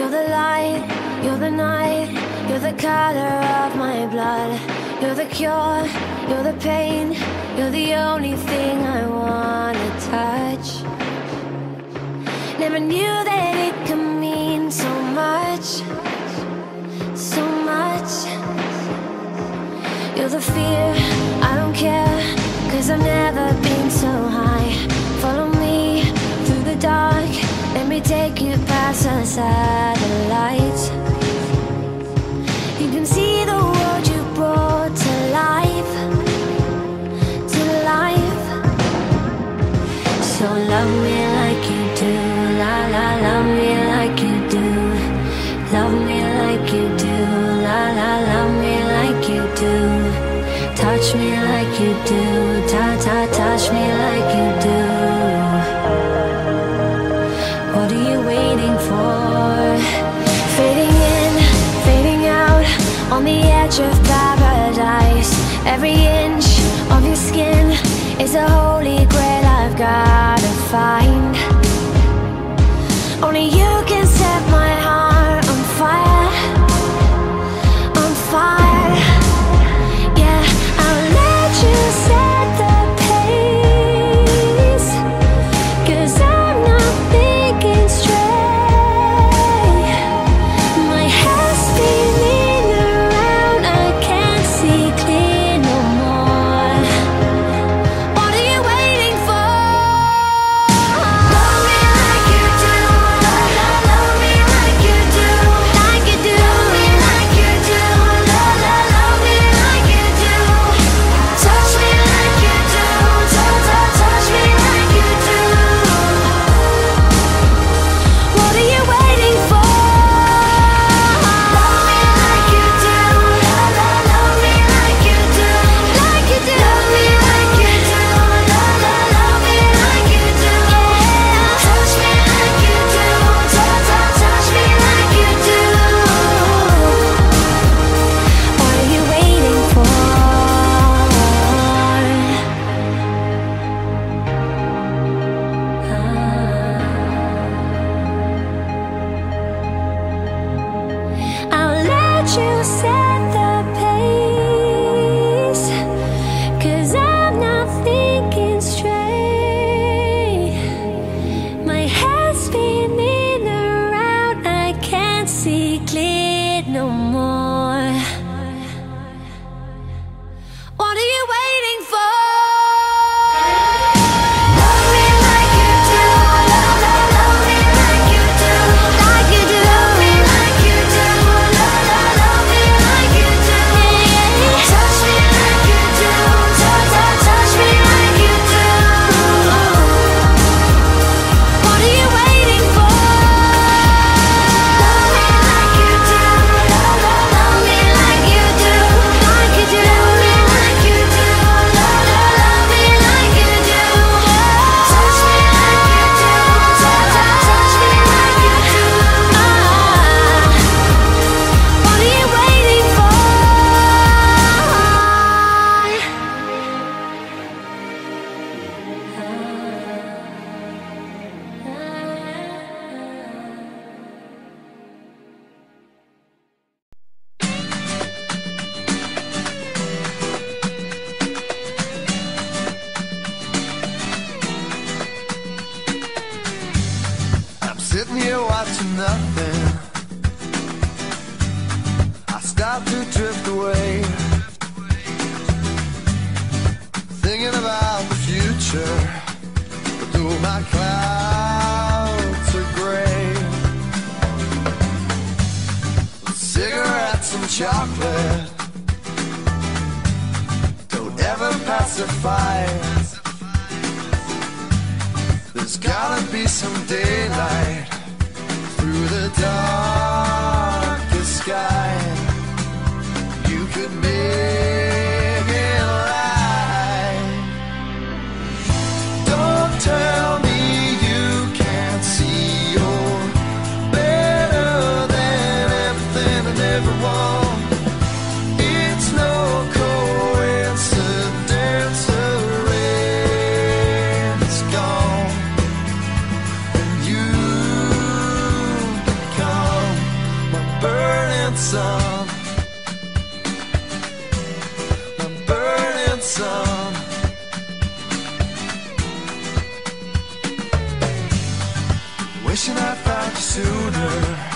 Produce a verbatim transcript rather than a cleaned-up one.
You're the light, you're the night, you're the color of my blood. You're the cure, you're the pain, you're the only thing I wanna touch. Never knew that it could mean so much, so much. You're the fear, I don't care, cause I've never been so high. Follow me through the dark, let me take you past the satellites. You can see the world you brought to life, to life. So love me like you do, la la, love me like you do. Love me like you do, la la, love me like you do. Touch me like you do, ta ta, touch me like you do. What are you waiting for? Fading in, fading out, on the edge of paradise. Every inch of your skin is a holy grail I've gotta find. Only you can set my heart on fire, on fire. Yeah, I'll let you set the pace, cause I'm not thinking straight. My head's spinning around, I can't see clear no more. What are you waiting for? Love me like you do, love, love, love me like you do, like you do. Love me like you do, love, love, love me like you do. Touch me like you do, touch, touch, touch me like you do. What are you waiting for? Love me like you do, love, love, love me like you do, like you do. Love me like you do, love, love, love me like you do. Touch me like you do, touch, touch, touch me like you do. What are you waiting for? I'll let you set the pace, cause I'm not thinking straight. My head's spinning around, I can't see clear no more. What are you waiting for? Love me like you do, love, love, love me like you do, like you do. Love me like you do, love, love, love me like you do. Touch me like you do, touch, touch, touch me like you do. What are you waiting for? Love me like you do, love, love, love me like you do, like you do. Love me like you do, love, love, love me like you do. Touch me like you do, touch, touch, touch me like you do. What are you waiting for? I'm sitting here watching nothing. I start to drift away, thinking about the future, but though my clouds are gray, cigarettes and chocolate don't ever pacify. There's gotta be some daylight through the darkest sky. You could make it right. Don't tell me you can't see you're better than everything and everyone. It's no coincidence the rain's gone and you sun, my burning sun. Wishing I found you sooner.